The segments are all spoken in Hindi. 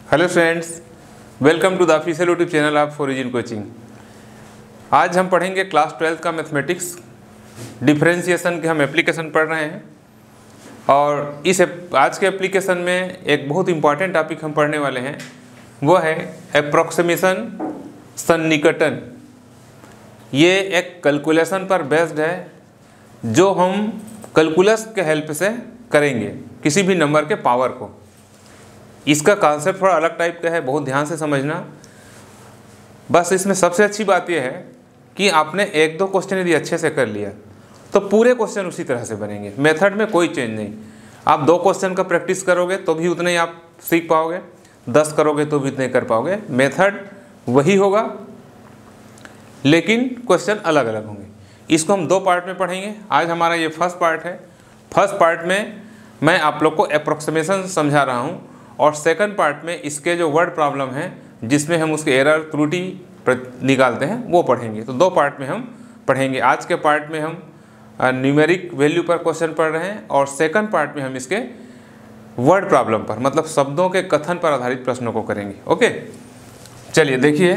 Hello friends, welcome to the official YouTube channel of origin coaching. आज हम पढ़ेंगे क्लास 12 का मैथमेटिक्स डिफरेंशिएशन के हम एप्लीकेशन पढ़ रहे हैं। और आज के एप्लीकेशन में एक बहुत इंपॉर्टेंट टॉपिक हम पढ़ने वाले हैं, वो है एप्रोक्सीमेशन, सन्निकटन। ये एक कैलकुलेशन पर बेस्ड है जो हम कैलकुलस के हेल्प से करेंगे किसी भी नंबर के पावर को। इसका कॉन्सेप्ट थोड़ा अलग टाइप का है, बहुत ध्यान से समझना। बस इसमें सबसे अच्छी बात यह है कि आपने एक दो क्वेश्चन यदि अच्छे से कर लिया तो पूरे क्वेश्चन उसी तरह से बनेंगे, मेथड में कोई चेंज नहीं। आप 2 क्वेश्चन का प्रैक्टिस करोगे तो भी उतने ही आप सीख पाओगे, 10 करोगे तो भी उतने कर पाओगे। मेथड वही होगा लेकिन क्वेश्चन अलग अलग होंगे। इसको हम 2 पार्ट में पढ़ेंगे। आज हमारा ये फर्स्ट पार्ट है। फर्स्ट पार्ट में मैं आप लोग को अप्रोक्सीमेशन समझा रहा हूँ और सेकंड पार्ट में इसके जो वर्ड प्रॉब्लम है जिसमें हम उसके एरर त्रुटि निकालते हैं वो पढ़ेंगे। तो 2 पार्ट में हम पढ़ेंगे। आज के पार्ट में हम न्यूमेरिक वैल्यू पर क्वेश्चन पढ़ रहे हैं और सेकंड पार्ट में हम इसके वर्ड प्रॉब्लम पर, मतलब शब्दों के कथन पर आधारित प्रश्नों को करेंगे। ओके, चलिए देखिए।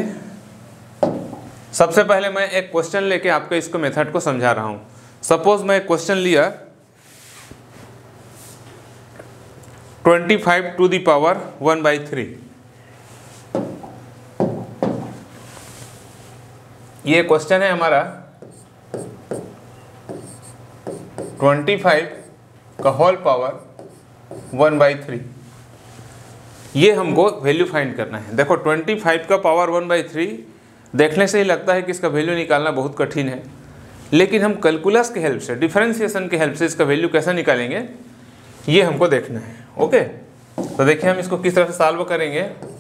सबसे पहले मैं एक क्वेश्चन लेके आपको इसको मेथड को समझा रहा हूँ। सपोज मैं एक क्वेश्चन लिया 25 टू द पावर 1/3। ये क्वेश्चन है हमारा 25 का होल पावर 1/3। ये हमको वैल्यू फाइंड करना है। देखो 25 का पावर 1/3 देखने से ही लगता है कि इसका वैल्यू निकालना बहुत कठिन है, लेकिन हम कैलकुलस के हेल्प से, डिफरेंशिएशन के हेल्प से इसका वैल्यू कैसे निकालेंगे ये हमको देखना है। ओके, तो देखिए हम इसको किस तरह से सॉल्व करेंगे।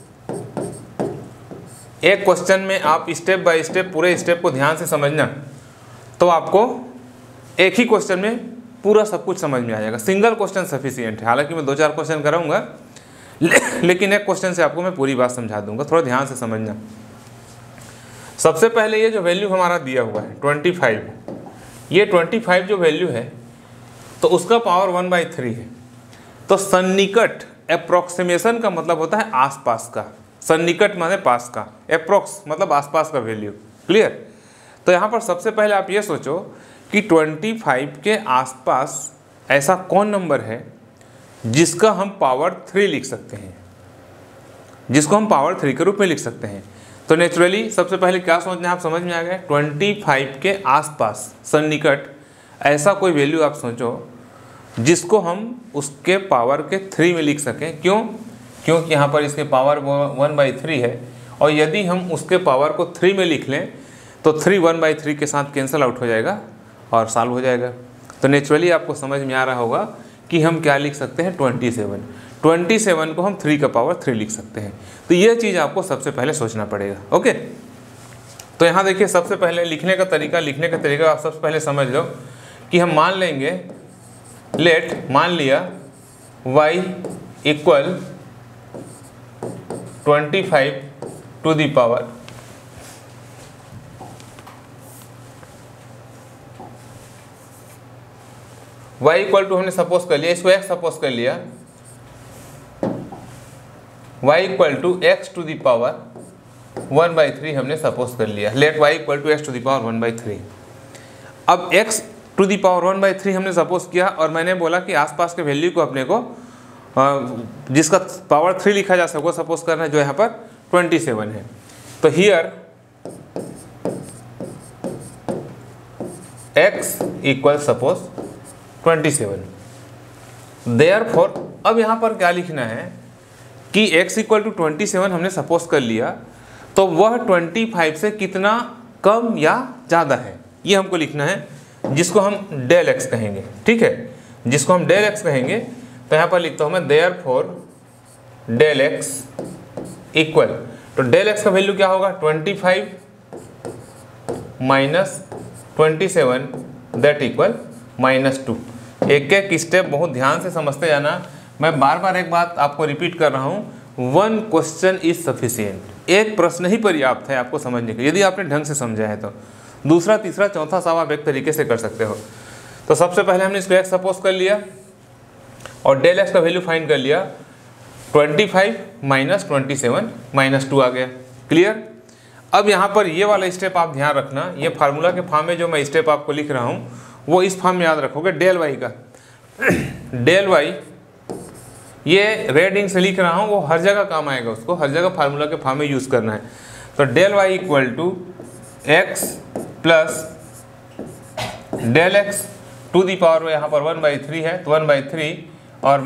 एक क्वेश्चन में आप स्टेप बाय स्टेप पूरे स्टेप को ध्यान से समझना, तो आपको एक ही क्वेश्चन में पूरा सब कुछ समझ में आ जाएगा। सिंगल क्वेश्चन सफिशिएंट है। हालांकि मैं 2-4 क्वेश्चन कराऊंगा लेकिन एक क्वेश्चन से आपको मैं पूरी बात समझा दूंगा। थोड़ा ध्यान से समझना। सबसे पहले ये जो वैल्यू हमारा दिया हुआ है 25, ये 25 जो वैल्यू है तो उसका पावर 1/3 है। तो सन्निकट, अप्रोक्सीमेशन का मतलब होता है आसपास का, सन्निकट माने पास का, अप्रोक्स मतलब आसपास का वैल्यू। क्लियर? तो यहाँ पर सबसे पहले आप ये सोचो कि 25 के आसपास ऐसा कौन नंबर है जिसका हम पावर 3 लिख सकते हैं, जिसको हम पावर 3 के रूप में लिख सकते हैं। तो नेचुरली सबसे पहले क्या सोचना है, आप समझ में आ गए। 25 के आसपास सन्निकट ऐसा कोई वैल्यू आप सोचो जिसको हम उसके पावर के 3 में लिख सकें। क्यों? क्योंकि यहाँ पर इसके पावर 1/3 है और यदि हम उसके पावर को 3 में लिख लें तो 3 1/3 के साथ कैंसिल आउट हो जाएगा और सॉल्व हो जाएगा। तो नेचुरली आपको समझ में आ रहा होगा कि हम क्या लिख सकते हैं, 27 को हम 3 का पावर 3 लिख सकते हैं। तो ये चीज़ आपको सबसे पहले सोचना पड़ेगा। ओके, तो यहाँ देखिए सबसे पहले लिखने का तरीका आप सबसे पहले समझ लो कि हम मान लेंगे, मान लिया y equal 25 to the power y equal to, हमने सपोज कर लिया, इसको x सपोज कर लिया, y equal to x to the power 1/3 हमने सपोज कर लिया। Let y equal to x to the power 1/3। अब x टू दी पावर 1/3 हमने सपोज किया और मैंने बोला कि आसपास के वैल्यू को अपने को जिसका पावर 3 लिखा जा सको सपोज करना है, जो यहाँ पर 27 है। तो here x equal suppose 27। Therefore अब यहाँ पर क्या लिखना है कि x इक्वल टू 27 हमने सपोज कर लिया, तो वह 25 से कितना कम या ज़्यादा है ये हमको लिखना है, जिसको हम डेल x कहेंगे। ठीक है, जिसको हम डेल x कहेंगे। तो यहाँ पर लिखता हूँ मैं देयरफॉर डेल x इक्वल, तो डेल x का वैल्यू क्या होगा, 25 माइनस 27 दैट इक्वल -2। एक एक स्टेप बहुत ध्यान से समझते जाना। मैं बार बार एक बात आपको रिपीट कर रहा हूँ, 1 क्वेश्चन इज सफिशिएंट। एक प्रश्न ही पर्याप्त है आपको समझने के, यदि आपने ढंग से समझा है तो। दूसरा, तीसरा, चौथा सब आप एक तरीके से कर सकते हो। तो सबसे पहले हमने इसको x सपोज कर लिया और डेल x का वैल्यू फाइंड कर लिया। 25 माइनस 27 माइनस 2 आ गया। क्लियर। अब यहाँ पर ये वाला स्टेप आप ध्यान रखना, ये फार्मूला के फॉर्म में जो मैं स्टेप आपको लिख रहा हूँ वो इस फॉर्म में याद रखोगे, डेल वाई का। डेल वाई ये रेड इंक से लिख रहा हूँ, वो हर जगह काम आएगा, उसको हर जगह फार्मूला के फॉर्म में यूज़ करना है। तो del y equal to x plus del x to the power यहाँ पर 1/3 है, तो 1/3 और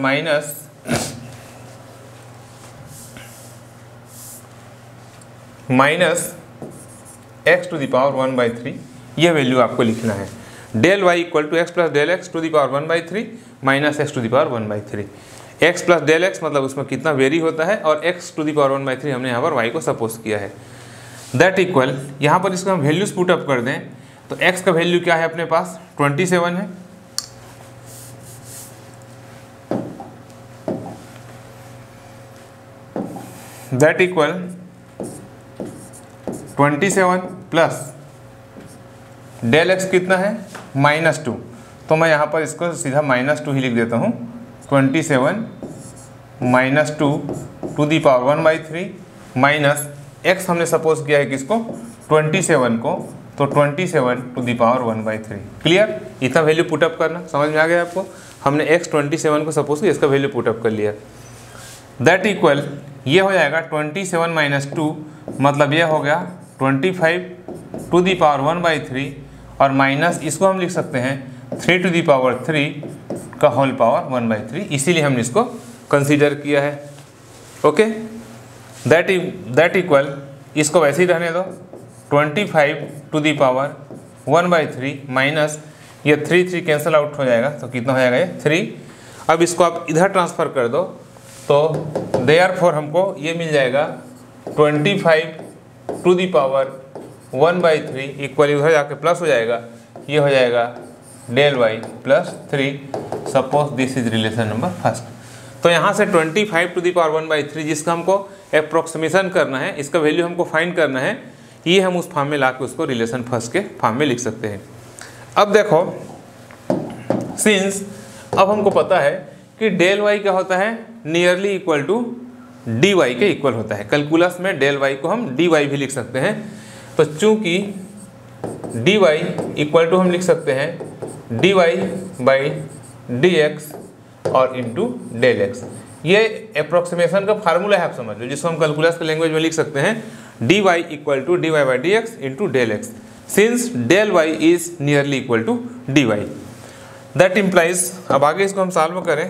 minus x to the power 1/3, ये वैल्यू आपको लिखना है। Del y equal to x plus del x to the power 1/3 minus x to the power 1/3। X plus del x मतलब उसमें कितना वेरी होता है, और एक्स टू दी पावर 1/3 हमने यहाँ पर वाई को सपोज किया है। दैट इक्वल, यहाँ पर इसको हम वैल्यूज पुट अप कर दें तो एक्स का वैल्यू क्या है अपने पास, 27 है। That equal 27 plus del x कितना है, -2, तो मैं यहाँ पर इसको सीधा -2 ही लिख देता हूँ। 27 minus 2 to the power 1/3 minus x हमने सपोज किया है किसको, 27 को, तो 27 टू दी पावर 1/3। क्लियर। इतना वैल्यू पुटअप करना समझ में आ गया आपको। हमने एक्स 27 को सपोज किया, इसका वैल्यू पुटअप कर लिया। दैट इक्वल ये हो जाएगा 27 माइनस 2 मतलब ये हो गया 25 टू दी पावर 1/3 और माइनस इसको हम लिख सकते हैं 3 टू दी पावर 3 का होल पावर 1/3, इसीलिए हमने इसको कंसीडर किया है। ओके। दैट इक्वल इसको वैसे ही रहने दो, 25 टू दी पावर 1/3 माइनस ये 3 कैंसिल आउट हो जाएगा, तो कितना हो जाएगा ये 3। अब इसको आप इधर ट्रांसफ़र कर दो तो देयरफॉर हमको ये मिल जाएगा 25 टू दी पावर 1/3 इक्वल उधर जाके प्लस हो जाएगा, ये हो जाएगा del y plus 3। Suppose this is relation number first. तो यहाँ से 25 टू दी पावर 1/3 जिसका हमको अप्रोक्सीमेशन करना है, इसका वैल्यू हमको फाइंड करना है, ये हम उस फॉर्म में ला के उसको रिलेशन फर्स्ट के फॉर्म में लिख सकते हैं। अब देखो, सिंस अब हमको पता है कि डेल वाई क्या होता है, nearly equal to d y के इक्वल होता है। कैलकुलस में डेल वाई को हम डी वाई भी लिख सकते हैं। तो चूंकि डी वाई इक्वल टू हम लिख सकते हैं d y by d x और इंटू डेल एक्स, ये अप्रोक्सीमेशन का फार्मूला है, आप समझ लो, जिसको हम कैलकुलस के लैंग्वेज में लिख सकते हैं d y equal to d y by d x into del x, since del y is nearly equal to d y. That implies, अब आगे इसको हम सॉल्व करें,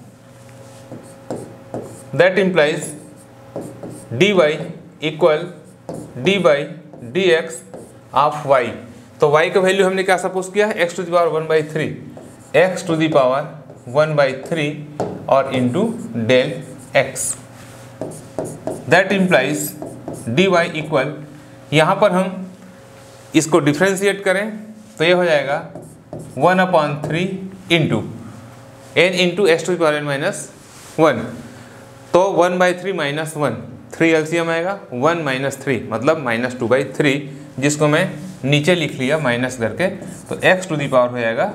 that implies d y equal d by d x of y. तो वाई का वैल्यू हमने क्या सपोज किया है, x to the power 1/3, x to the power 1/3 और into del x. That implies d y equal, यहाँ पर हम इसको डिफ्रेंशिएट करें तो ये हो जाएगा 1/3 into n into x to the power n-1, तो 1/3 माइनस 1, 3 एलसीएम आएगा, 1 माइनस 3 मतलब -2/3, जिसको मैं नीचे लिख लिया माइनस करके, तो एक्स टू दी पावर हो जाएगा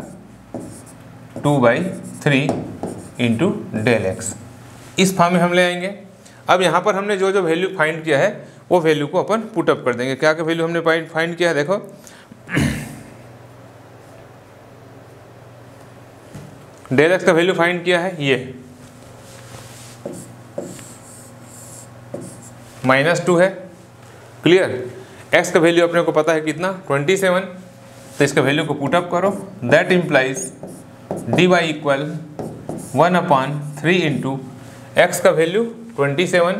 2/3 इंटू डेल एक्स। इस फॉर्म में हम ले आएंगे। अब यहाँ पर हमने जो जो वैल्यू फाइंड किया है वो वैल्यू को अपन पुट अप कर देंगे। क्या क्या वैल्यू हमने फाइंड किया है, देखो डेल एक्स का वैल्यू फाइंड किया है ये -2 है। क्लियर। एक्स का वैल्यू अपने को पता है कितना, 27, तो इसका वैल्यू को पुट अप करो। That implies d y equal 1/3 into x का value 27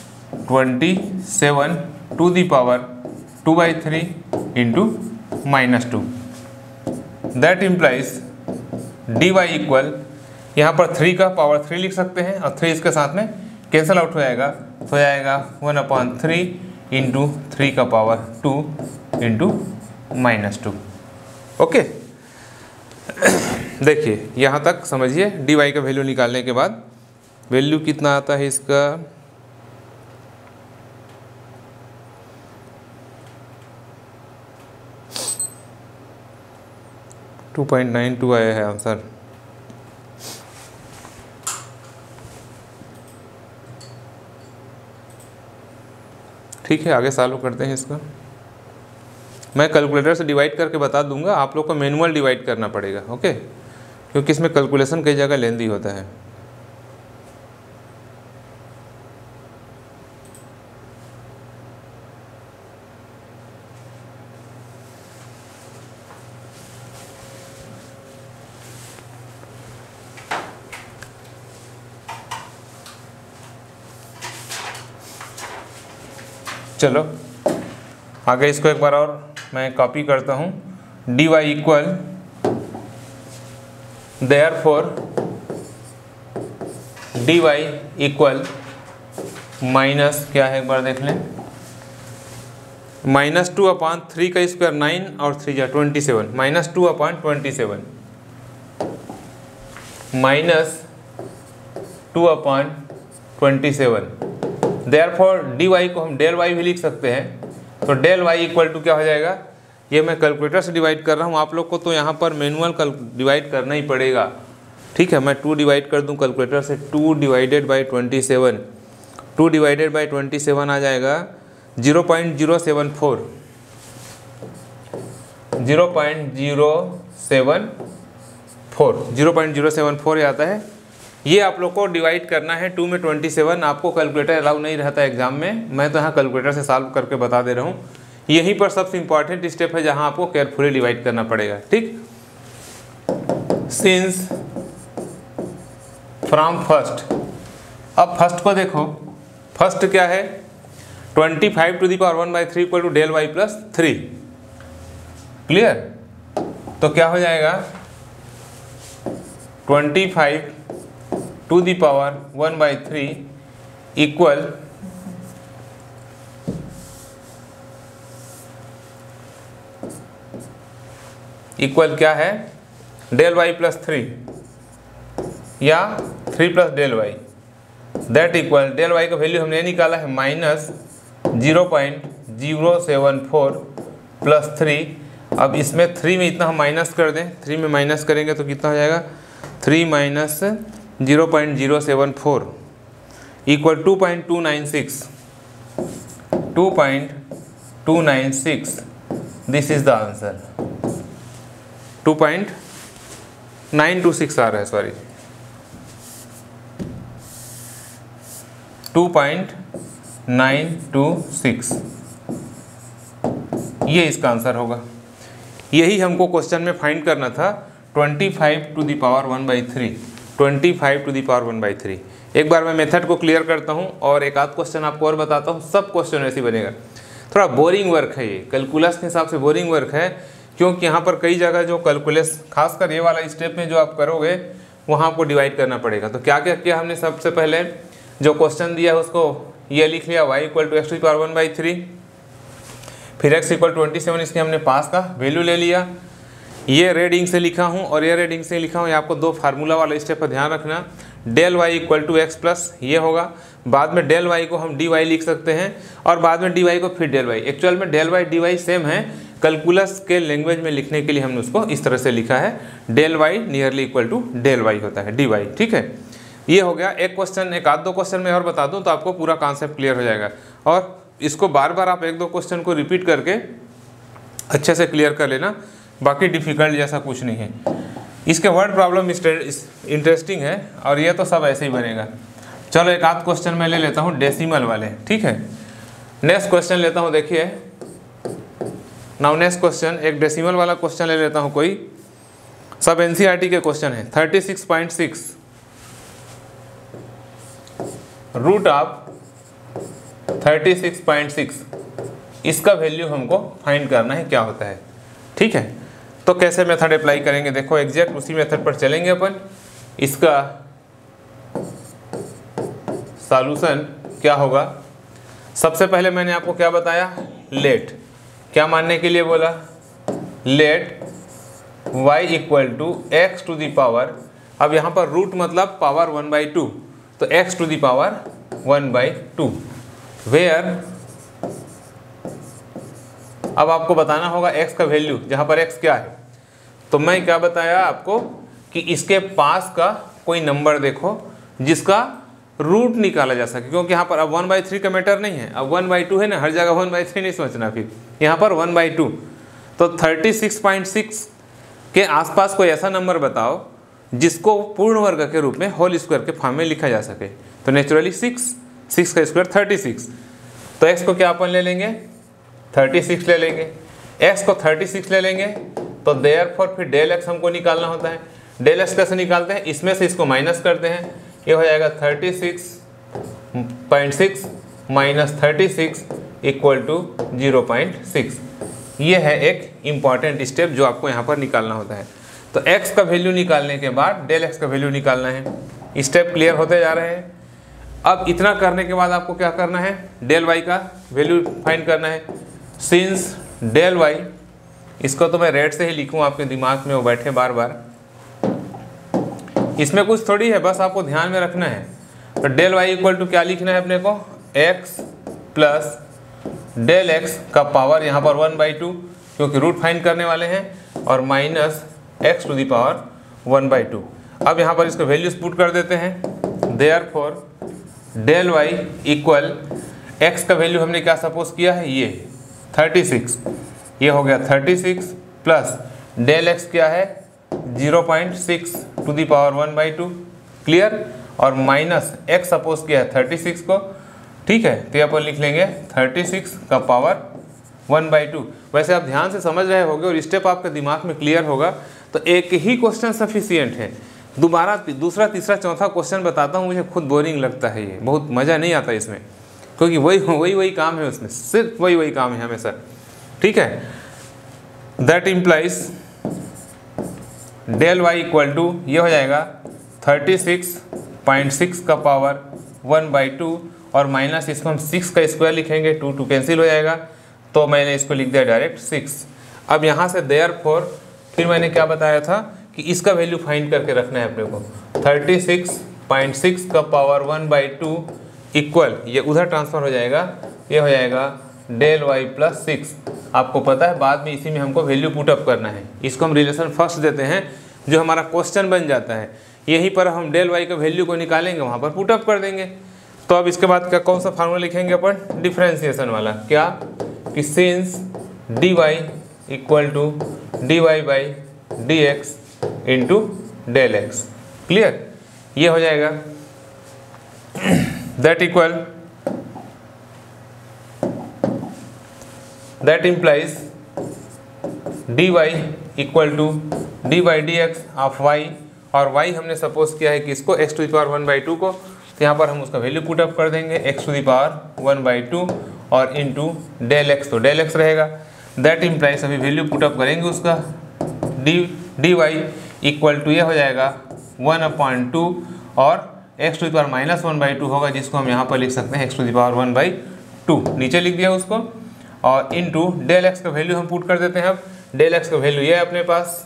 to the power 2/3 into -2। That implies d y equal, यहाँ पर 3 का पावर 3 लिख सकते हैं और 3 इसके साथ में कैंसिल आउट हो जाएगा, तो हो जाएगा 1/3 इंटू 3 का पावर 2 इंटू -2। ओके। देखिए यहाँ तक समझिए, डी वाई का वैल्यू निकालने के बाद वैल्यू कितना आता है इसका, $2.92 आया है आंसर। ठीक है, आगे सॉल्व करते हैं इसका। मैं कैलकुलेटर से डिवाइड करके बता दूंगा, आप लोग को मैनुअल डिवाइड करना पड़ेगा, ओके, क्योंकि इसमें कैलकुलेशन कई जगह लेंदी होता है। चलो आगे इसको एक बार और मैं कॉपी करता हूँ। dy equal therefore dy equal minus क्या है एक बार देख लें, -2/3 का स्क्वायर 9 और 3 जा 27, -2/27 -2/27। देयरफॉर dy को हम डेल y भी लिख सकते हैं, तो डेल y इक्वल टू क्या हो जाएगा, ये मैं कैलकुलेटर से डिवाइड कर रहा हूँ, आप लोग को तो यहाँ पर मैनुअल डिवाइड करना ही पड़ेगा, ठीक है। मैं 2 डिवाइड कर दूँ कैलकुलेटर से, 2 डिवाइडेड बाई 27, 2 डिवाइडेड बाई 27 आ जाएगा 0.074, 0.074 आता है। ये आप लोग को डिवाइड करना है 2 में 27, आपको कैलकुलेटर अलाउ नहीं रहता एग्जाम में, मैं तो यहाँ कैलकुलेटर से सॉल्व करके बता दे रहा हूँ। यहीं पर सबसे इंपॉर्टेंट स्टेप है जहाँ आपको केयरफुली डिवाइड करना पड़ेगा, ठीक। सिंस फ्रॉम फर्स्ट, अब फर्स्ट को देखो, फर्स्ट क्या है 25 to the power 1/3 equal to del y plus 3, clear. तो क्या हो जाएगा 25 टू द पावर 1/3 इक्वल क्या है डेल वाई प्लस 3 या 3 plus del y, that equal del y का वैल्यू हमने निकाला है -0.074 प्लस 3। अब इसमें 3 में इतना हम माइनस कर दें, 3 में माइनस करेंगे तो कितना हो जाएगा 3 minus 0.074 equal 2.296, this is the answer. 2.926 आ रहा है, सॉरी 2.926, ये इसका आंसर होगा। यही हमको क्वेश्चन में फाइंड करना था, 25 to the power 1/3, 25 to the power 1/3। एक बार मैं मेथड को क्लियर करता हूँ और एक आध क्वेश्चन आपको और बताता हूँ। सब क्वेश्चन ऐसे बनेगा, थोड़ा बोरिंग वर्क है ये, कैलकुलस के हिसाब से बोरिंग वर्क है, क्योंकि यहाँ पर कई जगह जो कैलकुलस खासकर ये वाला स्टेप में जो आप करोगे वहाँ आपको डिवाइड करना पड़ेगा। तो क्या क्या किया हमने, सबसे पहले जो क्वेश्चन दिया है उसको ये लिख लिया y equal to x to the power 1/3, फिर x इक्वल 27, इसके हमने पास का वैल्यू ले लिया। ये रेड इंक से लिखा हूँ और ये रेड इंक से लिखा हूँ, ये आपको 2 फार्मूला वाला स्टेप पर ध्यान रखना। Del y equal to x plus ये होगा, बाद में डेल y को हम dy लिख सकते हैं और बाद में dy को फिर डेल y। एक्चुअल में डेल y dy सेम है, कैलकुलस के लैंग्वेज में लिखने के लिए हमने उसको इस तरह से लिखा है, del y nearly equal to del y होता है dy, ठीक है। ये हो गया एक क्वेश्चन। एक आध 2 क्वेश्चन में और बता दूं तो आपको पूरा कॉन्सेप्ट क्लियर हो जाएगा, और इसको बार बार आप 1-2 क्वेश्चन को रिपीट करके अच्छे से क्लियर कर लेना, बाकी डिफ़िकल्ट जैसा कुछ नहीं है। इसके वर्ड प्रॉब्लम इंटरेस्टिंग है और ये तो सब ऐसे ही बनेगा। चलो एक आध क्वेश्चन मैं ले लेता हूँ डेसिमल वाले, ठीक है। नेक्स्ट क्वेश्चन लेता हूँ, देखिए नाउ नेक्स्ट क्वेश्चन एक डेसिमल वाला क्वेश्चन ले लेता हूँ कोई, सब एनसीईआरटी के क्वेश्चन है। 36.6 रूट ऑफ 36.6, इसका वैल्यू हमको फाइंड करना है क्या होता है, ठीक है। तो कैसे मेथड अप्लाई करेंगे, देखो एग्जैक्ट उसी मेथड पर चलेंगे अपन। इसका सॉल्यूशन क्या होगा, सबसे पहले मैंने आपको क्या बताया, लेट क्या मानने के लिए बोला, let y equal to x to the power, अब यहाँ पर रूट मतलब पावर 1/2, तो x to the power 1/2 where, अब आपको बताना होगा x का वैल्यू, जहाँ पर x क्या है। तो मैं क्या बताया आपको कि इसके पास का कोई नंबर देखो जिसका रूट निकाला जा सके, क्योंकि यहाँ पर अब 1/3 का मैटर नहीं है, अब 1/2 है ना, हर जगह 1/3 नहीं सोचना, फिर यहाँ पर 1/2। तो 36.6 के आसपास कोई ऐसा नंबर बताओ जिसको पूर्ण वर्ग के रूप में होल स्क्वायर के फॉर्म में लिखा जा सके। तो नेचुरली 6 का स्क्वायर 36। तो x को क्या अपन ले लेंगे, 36 ले लेंगे, x को 36 ले लेंगे। तो देयरफॉर फिर डेल x हमको निकालना होता है। डेल x कैसे निकालते हैं, इसमें से इसको माइनस करते हैं, ये हो जाएगा 36.6 माइनस 36 इक्वल टू 0.6। ये है एक इम्पॉर्टेंट स्टेप जो आपको यहाँ पर निकालना होता है। तो x का वैल्यू निकालने के बाद डेल x का वैल्यू निकालना है। स्टेप क्लियर होते जा रहे हैं। अब इतना करने के बाद आपको क्या करना है, डेल y का वैल्यू फाइंड करना है। सिंस डेल y, इसको तो मैं रेड से ही लिखूँ, आपके दिमाग में वो बैठे बार बार, इसमें कुछ थोड़ी है, बस आपको ध्यान में रखना है। तो डेल y इक्वल टू क्या लिखना है अपने को, x प्लस डेल x का पावर यहाँ पर 1/2, क्योंकि रूट फाइंड करने वाले हैं, और minus x to the power 1/2। अब यहाँ पर इसको वैल्यूज पुट कर देते हैं। Therefore del y equal x का वैल्यू हमने क्या सपोज किया है, ये 36, ये हो गया 36 प्लस डेल x क्या है 0.6 टू द पावर 1/2, क्लियर, और माइनस x सपोज किया है 36 को, ठीक है। तो यहाँ पर लिख लेंगे 36 का पावर 1/2। वैसे आप ध्यान से समझ रहे होंगे और स्टेप आपके दिमाग में क्लियर होगा। तो एक ही क्वेश्चन सफिशियंट है, दोबारा दूसरा तीसरा चौथा क्वेश्चन बताता हूँ, मुझे खुद बोरिंग लगता है, ये बहुत मज़ा नहीं आता इसमें, क्योंकि वही काम है उसमें, सिर्फ वही काम है हमेशा, ठीक है। That implies del y equal to ये हो जाएगा 36.6 का पावर 1/2, और माइनस इसको हम 6 का स्क्वायर लिखेंगे, 2 कैंसिल हो जाएगा, तो मैंने इसको लिख दिया डायरेक्ट 6। अब यहाँ से देयरफॉर फिर मैंने क्या बताया था कि इसका वैल्यू फाइंड करके रखना है अपने को। 36.6 का पावर 1/2 इक्वल, ये उधर ट्रांसफर हो जाएगा, ये हो जाएगा डेल y प्लस 6। आपको पता है बाद में इसी में हमको वैल्यू पुटअप करना है, इसको हम रिलेशन फर्स्ट देते हैं, जो हमारा क्वेश्चन बन जाता है। यहीं पर हम डेल y का वैल्यू को निकालेंगे, वहाँ पर पुटअप कर देंगे। तो अब इसके बाद क्या कौन सा फार्मूला लिखेंगे अपन, डिफ्रेंसिएशन वाला, क्या कि since dy equal to dy by dx into del x, clear, ये हो जाएगा। That implies dy equal to dy by dx of y, और y हमने सपोज किया है कि इसको x टू द पावर 1/2 को, तो यहाँ पर हम उसका वैल्यू पुटअप कर देंगे x टू द पावर 1/2 और इंटू डेल x, तो डेल x रहेगा। दैट इम्प्लाइज अभी वैल्यू पुटअप करेंगे उसका, dy इक्वल टू ये हो जाएगा 1/2 और x to the power minus 1/2 होगा, जिसको हम यहाँ पर लिख सकते हैं x टू द पावर 1/2, नीचे लिख दिया उसको, और इंटू डेल x का वैल्यू हम पुट कर देते हैं। अब डेल x का वैल्यू ये है अपने पास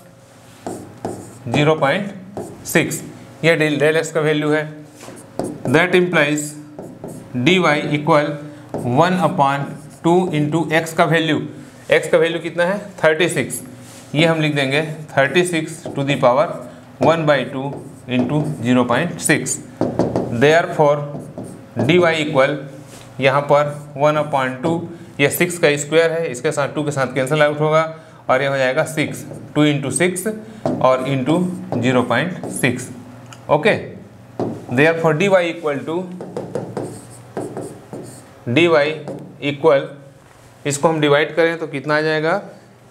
0.6, ये डेल x का वैल्यू है। That implies dy equal 1/2 into x का वैल्यू कितना है 36, ये हम लिख देंगे 36 to the power 1/2 into 0.6। Therefore dy equal यहाँ पर 1/2, ये 6 का स्क्वायर है, इसके साथ 2 के साथ कैंसिल आउट होगा, और ये हो जाएगा 6, 2 इंटू 6 और into 0.6, okay. Therefore dy equal इसको हम डिवाइड करें तो कितना आ जाएगा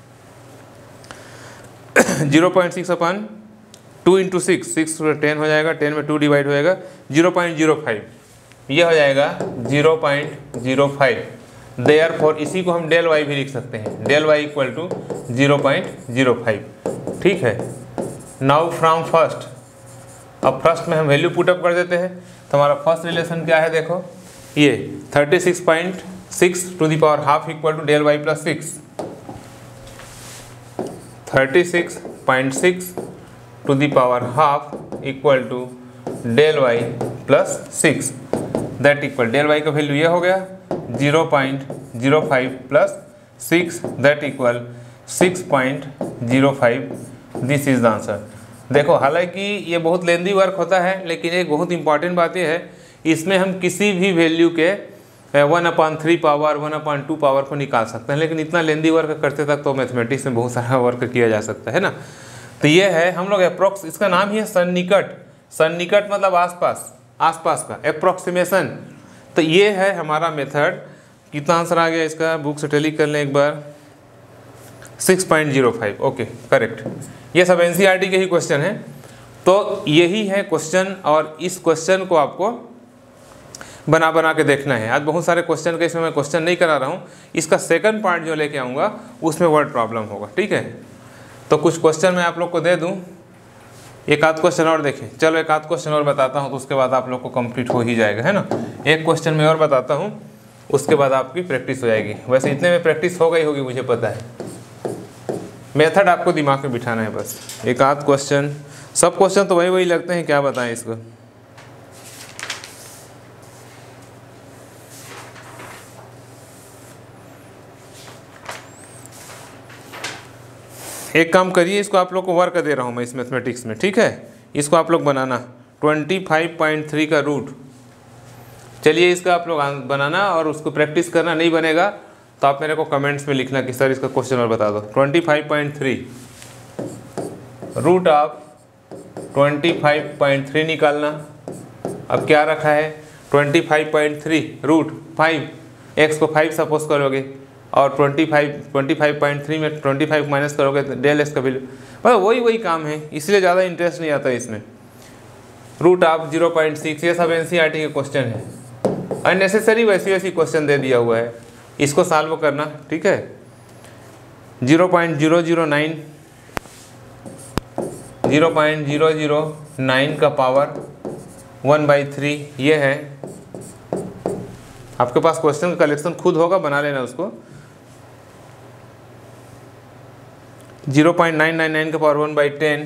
0.6 अपन 2 इंटू 6 10 हो जाएगा, 10 में 2 डिवाइड हो जाएगा 0.05, ये हो जाएगा 0.05। देयरफॉर इसी को हम डेल y भी लिख सकते हैं, डेल y इक्वल टू 0.05, ठीक है। नाउ फ्रॉम फर्स्ट, अब फर्स्ट में हम वैल्यू पुटअप कर देते हैं। तो हमारा फर्स्ट रिलेशन क्या है, देखो ये 36.6 to the power half equal to del y plus 6, 36.6 to the power half equal to del y plus 6, that equal del y का वैल्यू ये हो गया 0.05 plus 6, that equal 6.05। This is the answer. देखो हालांकि ये बहुत लेंदी वर्क होता है, लेकिन एक बहुत इंपॉर्टेंट बात यह है इसमें हम किसी भी वैल्यू के 1/3 पावर 1/2 पावर को निकाल सकते हैं, लेकिन इतना लेंदी वर्क करते तक तो मैथमेटिक्स में बहुत सारा वर्क किया जा सकता है ना। तो ये है हम लोग अप्रोक्स, इसका नाम ही है सन्निकट। सन्निकट मतलब आसपास, आसपास का अप्रोक्सीमेशन। तो ये है हमारा मेथड। कितना आंसर आ गया इसका, बुक से टैली कर लें एक बार, 6.05। Okay correct. ये सब एनसीईआरटी के ही क्वेश्चन हैं। तो यही है क्वेश्चन, और इस क्वेश्चन को आपको बना बना के देखना है। आज बहुत सारे क्वेश्चन के इसमें मैं क्वेश्चन नहीं करा रहा हूँ, इसका सेकंड पार्ट जो लेके आऊँगा उसमें वर्ड प्रॉब्लम होगा, ठीक है। तो कुछ क्वेश्चन मैं आप लोग को दे दूँ, एक आध क्वेश्चन और देखें। चलो एक आध क्वेश्चन और बताता हूँ, तो उसके बाद आप लोग को कंप्लीट हो ही जाएगा, है ना। एक क्वेश्चन मैं और बताता हूँ, उसके बाद आपकी प्रैक्टिस हो जाएगी। वैसे इतने में प्रैक्टिस हो गई होगी मुझे पता है, मेथड आपको दिमाग में बिठाना है बस। एक आध क्वेश्चन, सब क्वेश्चन तो वही लगते हैं, क्या बताएं इसको। एक काम करिए, इसको आप लोग को वर्क दे रहा हूँ मैं इस मैथमेटिक्स में, ठीक है। इसको आप लोग बनाना 25.3 का रूट। चलिए इसका आप लोग बनाना और उसको प्रैक्टिस करना। नहीं बनेगा तो आप मेरे को कमेंट्स में लिखना कि सर इसका क्वेश्चन और बता दो। 25.3 रूट ऑफ 25.3 निकालना। अब क्या रखा है, 25.3 रूट 5, एक्स को 5 सपोज करोगे और 25.3 में 25 माइनस करोगे तो डेल एक्स का वैल्यू, मतलब वही काम है, इसलिए ज़्यादा इंटरेस्ट नहीं आता इसमें। रूट ऑफ 0.6, ये सब एनसीईआरटी के क्वेश्चन है। अननेसेसरी वैसी क्वेश्चन दे दिया हुआ है, इसको सॉल्व करना, ठीक है। 0.009 का पावर 1/3 ये है। आपके पास क्वेश्चन का कलेक्शन खुद होगा, बना लेना उसको। 0.999 का पावर 1/10,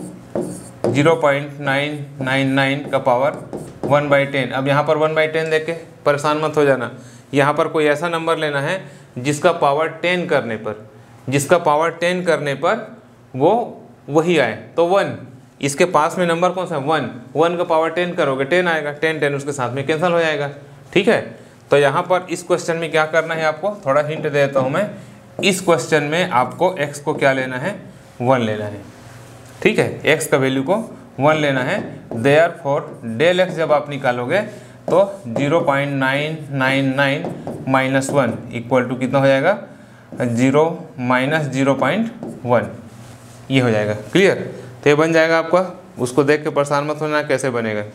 0.999 का पावर 1/10। अब यहाँ पर 1/10 देके परेशान मत हो जाना। यहाँ पर कोई ऐसा नंबर लेना है जिसका पावर 10 करने पर वो वही आए, तो 1। इसके पास में नंबर कौन सा है, 1 का पावर 10 करोगे 10 आएगा, 10 उसके साथ में कैंसिल हो जाएगा, ठीक है। तो यहाँ पर इस क्वेश्चन में क्या करना है, आपको थोड़ा हिंट दे देता हूँ मैं। इस क्वेश्चन में आपको x को क्या लेना है, 1 लेना है, ठीक है। x का वैल्यू को 1 लेना है। देयरफॉर डेल x जब आप निकालोगे तो 0.999 माइनस 1 इक्वल टू कितना हो जाएगा, 0 माइनस 0.1, ये हो जाएगा। क्लियर। तो ये बन जाएगा आपका, उसको देख के परेशान मत होना कैसे बनेगा।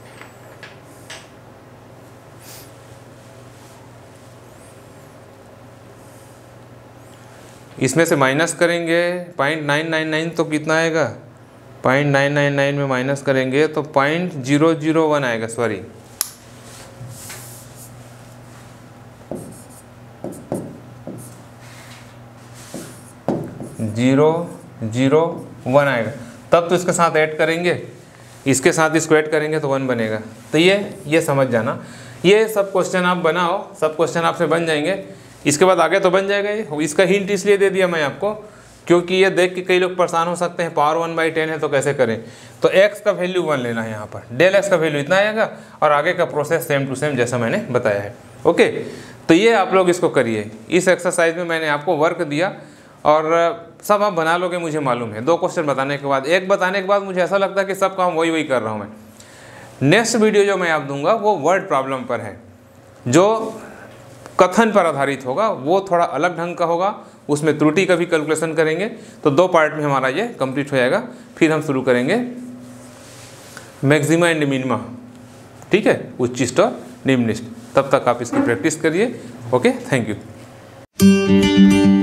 इसमें से माइनस करेंगे 0.999 तो कितना आएगा, 0.999 में माइनस करेंगे तो 0.001 आएगा, सॉरी 001 आएगा। तब तो इसके साथ ऐड करेंगे, इसके साथ इसको ऐड करेंगे तो 1 बनेगा। तो ये समझ जाना। ये सब क्वेश्चन आप बनाओ, सब क्वेश्चन आपसे बन जाएंगे। इसके बाद आगे तो बन जाएगा ये। इसका हिंट इसलिए दे दिया मैं आपको क्योंकि ये देख के कई लोग परेशान हो सकते हैं, पावर 1/10 है तो कैसे करें। तो x का वैल्यू 1 लेना है, यहाँ पर डेल x का वैल्यू इतना आएगा और आगे का प्रोसेस सेम टू सेम जैसा मैंने बताया है। ओके, तो ये आप लोग इसको करिए। इस एक्सरसाइज में मैंने आपको वर्क दिया और सब आप बना लोगे, मुझे मालूम है। 2 क्वेश्चन बताने के बाद, एक बताने के बाद मुझे ऐसा लगता है कि सब काम वही कर रहा हूँ मैं। नेक्स्ट वीडियो जो मैं आप दूंगा वो वर्ड प्रॉब्लम पर है, जो कथन पर आधारित होगा, वो थोड़ा अलग ढंग का होगा, उसमें त्रुटि का भी कैलकुलेशन करेंगे। तो 2 पार्ट में हमारा ये कंप्लीट हो जाएगा। फिर हम शुरू करेंगे मैक्सिमा एंड मिनिमा, ठीक है, उच्चिष्ट और निम्निष्ट। तब तक आप इसकी प्रैक्टिस करिए। Okay, thank you.